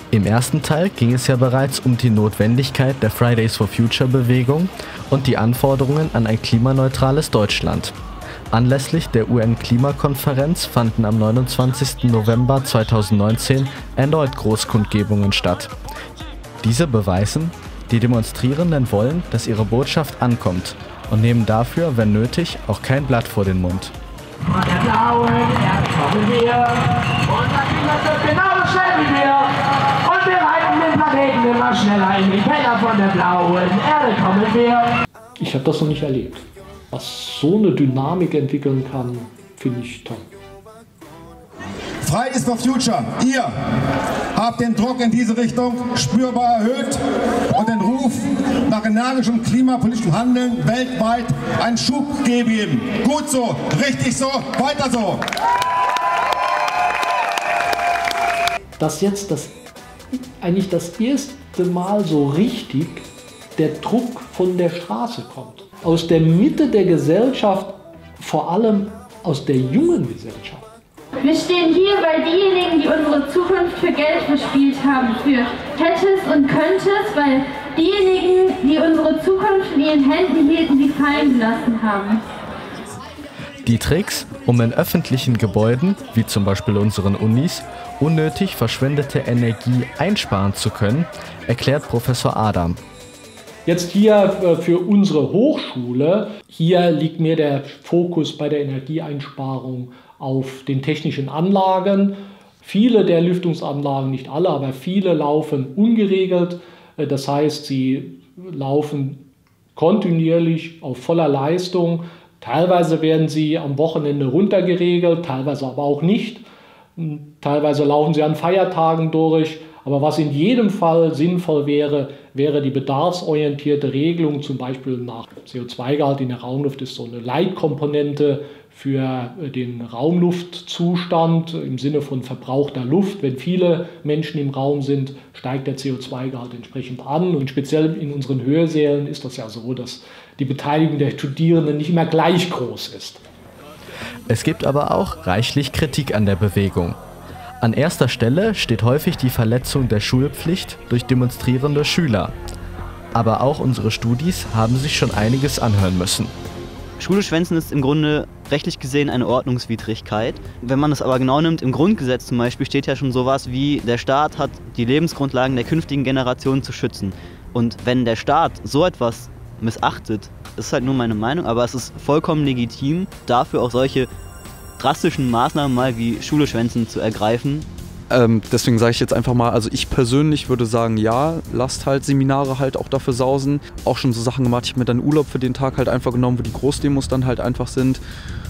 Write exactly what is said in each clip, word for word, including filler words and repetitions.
Im ersten Teil ging es ja bereits um die Notwendigkeit der Fridays for Future Bewegung und die Anforderungen an ein klimaneutrales Deutschland. Anlässlich der U N-Klimakonferenz fanden am neunundzwanzigsten November zweitausendneunzehn erneut Großkundgebungen statt. Diese beweisen, die Demonstrierenden wollen, dass ihre Botschaft ankommt und nehmen dafür, wenn nötig, auch kein Blatt vor den Mund. Von der blauen Erde kommen wir, unser Klima wird genauso schnell wie wir. Und wir reiten den Planeten immer schneller in die Keller von der blauen Erde kommen wir. Ich habe das noch nicht erlebt. Was so eine Dynamik entwickeln kann, finde ich toll. Fridays for Future, ihr habt den Druck in diese Richtung spürbar erhöht und den Ruf nach energischem klimapolitischem Handeln weltweit einen Schub gegeben. Gut so, richtig so, weiter so. Dass jetzt das, eigentlich das erste Mal so richtig der Druck von der Straße kommt. Aus der Mitte der Gesellschaft, vor allem aus der jungen Gesellschaft. Wir stehen hier, weil diejenigen, die unsere Zukunft für Geld verspielt haben, für hättes und könntes, weil diejenigen, die unsere Zukunft in ihren Händen hielten, sie fallen gelassen haben. Die Tricks, um in öffentlichen Gebäuden, wie zum Beispiel unseren Unis, unnötig verschwendete Energie einsparen zu können, erklärt Professor Adam. Jetzt hier für unsere Hochschule, hier liegt mir der Fokus bei der Energieeinsparung auf den technischen Anlagen. Viele der Lüftungsanlagen, nicht alle, aber viele laufen ungeregelt. Das heißt, sie laufen kontinuierlich auf voller Leistung. Teilweise werden sie am Wochenende runtergeregelt, teilweise aber auch nicht. Teilweise laufen sie an Feiertagen durch. Aber was in jedem Fall sinnvoll wäre, wäre die bedarfsorientierte Regelung, zum Beispiel nach C O zwei Gehalt in der Raumluft ist so eine Leitkomponente für den Raumluftzustand im Sinne von verbrauchter Luft. Wenn viele Menschen im Raum sind, steigt der C O zwei Gehalt entsprechend an. Und speziell in unseren Hörsälen ist das ja so, dass die Beteiligung der Studierenden nicht immer gleich groß ist. Es gibt aber auch reichlich Kritik an der Bewegung. An erster Stelle steht häufig die Verletzung der Schulpflicht durch demonstrierende Schüler. Aber auch unsere Studis haben sich schon einiges anhören müssen. Schule schwänzen ist im Grunde rechtlich gesehen eine Ordnungswidrigkeit. Wenn man das aber genau nimmt, im Grundgesetz zum Beispiel steht ja schon sowas wie, der Staat hat die Lebensgrundlagen der künftigen Generationen zu schützen. Und wenn der Staat so etwas missachtet, ist halt nur meine Meinung, aber es ist vollkommen legitim, dafür auch solche drastischen Maßnahmen mal wie Schule schwänzen zu ergreifen. Ähm, deswegen sage ich jetzt einfach mal, also ich persönlich würde sagen, ja, lasst halt Seminare halt auch dafür sausen. Auch schon so Sachen gemacht, ich habe mir dann Urlaub für den Tag halt einfach genommen, wo die Großdemos dann halt einfach sind.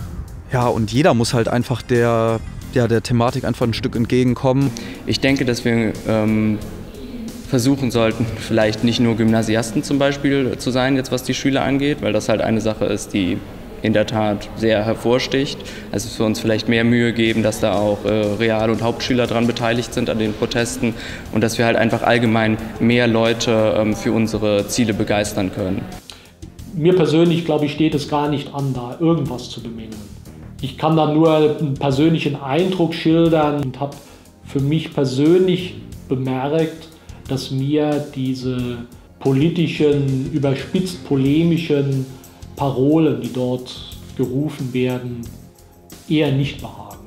Ja, und jeder muss halt einfach der, ja, der Thematik einfach ein Stück entgegenkommen. Ich denke, dass wir ähm, versuchen sollten, vielleicht nicht nur Gymnasiasten zum Beispiel zu sein, jetzt was die Schüler angeht, weil das halt eine Sache ist, die in der Tat sehr hervorsticht. Also dass wir uns vielleicht mehr Mühe geben, dass da auch äh, Real- und Hauptschüler daran beteiligt sind an den Protesten und dass wir halt einfach allgemein mehr Leute ähm, für unsere Ziele begeistern können. Mir persönlich, glaube ich, steht es gar nicht an, da irgendwas zu bemängeln. Ich kann da nur einen persönlichen Eindruck schildern und habe für mich persönlich bemerkt, dass mir diese politischen, überspitzt polemischen Parolen, die dort gerufen werden, eher nicht behagen.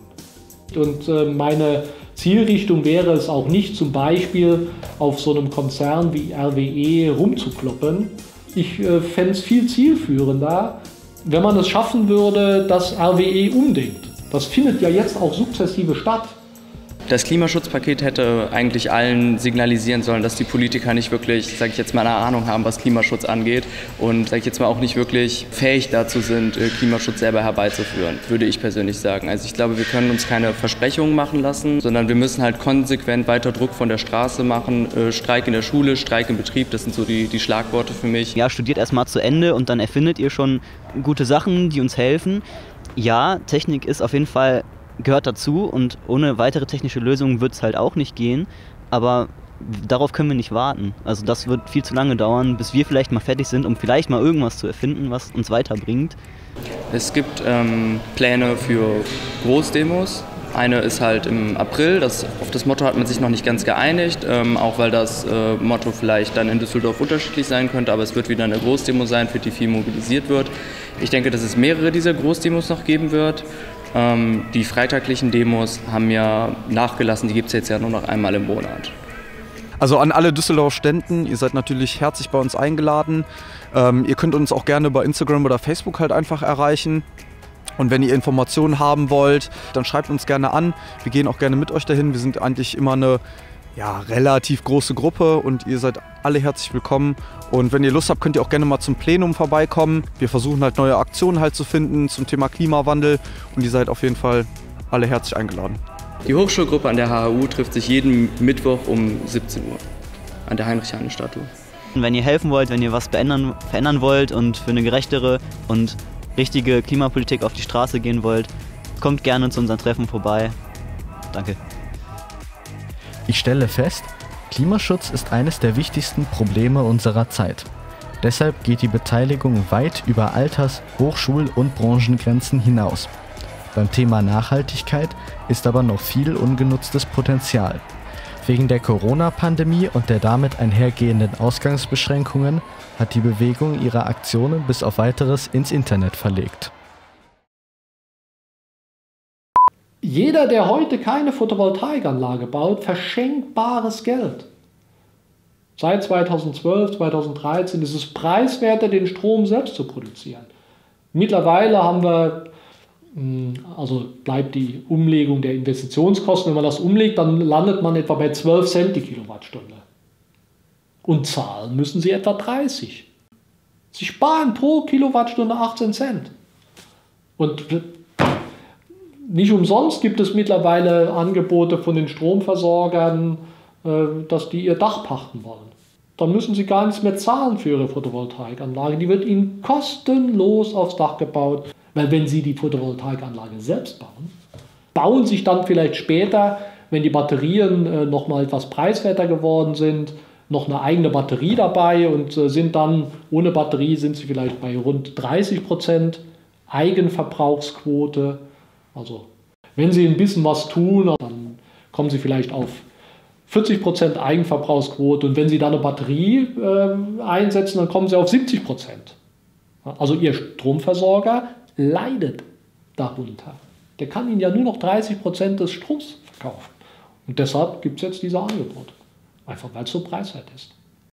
Und äh, meine Zielrichtung wäre es auch nicht, zum Beispiel auf so einem Konzern wie R W E rumzukloppen. Ich äh, fände es viel zielführender, wenn man es schaffen würde, dass R W E umdenkt. Das findet ja jetzt auch sukzessive statt. Das Klimaschutzpaket hätte eigentlich allen signalisieren sollen, dass die Politiker nicht wirklich, sage ich jetzt mal, eine Ahnung haben, was Klimaschutz angeht und, sage ich jetzt mal, auch nicht wirklich fähig dazu sind, Klimaschutz selber herbeizuführen, würde ich persönlich sagen. Also ich glaube, wir können uns keine Versprechungen machen lassen, sondern wir müssen halt konsequent weiter Druck von der Straße machen. Streik in der Schule, Streik im Betrieb, das sind so die, die Schlagworte für mich. Ja, studiert erstmal zu Ende und dann erfindet ihr schon gute Sachen, die uns helfen. Ja, Technik ist auf jeden Fall gehört dazu und ohne weitere technische Lösungen wird es halt auch nicht gehen, aber darauf können wir nicht warten. Also das wird viel zu lange dauern, bis wir vielleicht mal fertig sind, um vielleicht mal irgendwas zu erfinden, was uns weiterbringt. Es gibt ähm, Pläne für Großdemos, Eine ist halt im April, das, auf das Motto hat man sich noch nicht ganz geeinigt, ähm, auch weil das äh, Motto vielleicht dann in Düsseldorf unterschiedlich sein könnte, aber es wird wieder eine Großdemo sein, für die viel mobilisiert wird. Ich denke, dass es mehrere dieser Großdemos noch geben wird. Ähm, die freitaglichen Demos haben ja nachgelassen, die gibt es jetzt ja nur noch einmal im Monat. Also an alle Düsseldorfer Ständen, ihr seid natürlich herzlich bei uns eingeladen. Ähm, ihr könnt uns auch gerne bei Instagram oder Facebook halt einfach erreichen. Und wenn ihr Informationen haben wollt, dann schreibt uns gerne an. Wir gehen auch gerne mit euch dahin. Wir sind eigentlich immer eine ja, relativ große Gruppe und ihr seid alle herzlich willkommen. Und wenn ihr Lust habt, könnt ihr auch gerne mal zum Plenum vorbeikommen. Wir versuchen halt neue Aktionen halt zu finden zum Thema Klimawandel und ihr seid auf jeden Fall alle herzlich eingeladen. Die Hochschulgruppe an der H H U trifft sich jeden Mittwoch um siebzehn Uhr an der Heinrich-Heine-Statue. Wenn ihr helfen wollt, wenn ihr was verändern, verändern wollt und für eine gerechtere und richtige Klimapolitik auf die Straße gehen wollt, kommt gerne zu unseren Treffen vorbei. Danke. Ich stelle fest, Klimaschutz ist eines der wichtigsten Probleme unserer Zeit. Deshalb geht die Beteiligung weit über Alters-, Hochschul- und Branchengrenzen hinaus. Beim Thema Nachhaltigkeit ist aber noch viel ungenutztes Potenzial. Wegen der Corona-Pandemie und der damit einhergehenden Ausgangsbeschränkungen hat die Bewegung ihre Aktionen bis auf Weiteres ins Internet verlegt. Jeder, der heute keine Photovoltaikanlage baut, verschenkt bares Geld. Seit zweitausendzwölf, zweitausenddreizehn ist es preiswerter, den Strom selbst zu produzieren. Mittlerweile haben wir, also bleibt die Umlegung der Investitionskosten, wenn man das umlegt, dann landet man etwa bei zwölf Cent die Kilowattstunde. Und zahlen müssen sie etwa dreißig. Sie sparen pro Kilowattstunde achtzehn Cent. Und nicht umsonst gibt es mittlerweile Angebote von den Stromversorgern, dass die ihr Dach pachten wollen. Dann müssen sie gar nichts mehr zahlen für ihre Photovoltaikanlage. Die wird ihnen kostenlos aufs Dach gebaut. Weil wenn sie die Photovoltaikanlage selbst bauen, bauen sich dann vielleicht später, wenn die Batterien noch mal etwas preiswerter geworden sind, noch eine eigene Batterie dabei und sind dann, ohne Batterie sind sie vielleicht bei rund dreißig Prozent Eigenverbrauchsquote. Also wenn sie ein bisschen was tun, dann kommen sie vielleicht auf vierzig Prozent Eigenverbrauchsquote und wenn sie dann eine Batterie äh, einsetzen, dann kommen sie auf siebzig Prozent. Also ihr Stromversorger leidet darunter. Der kann ihnen ja nur noch dreißig Prozent des Stroms verkaufen. Und deshalb gibt es jetzt diese Angebote. Einfach weil es so preiswert ist.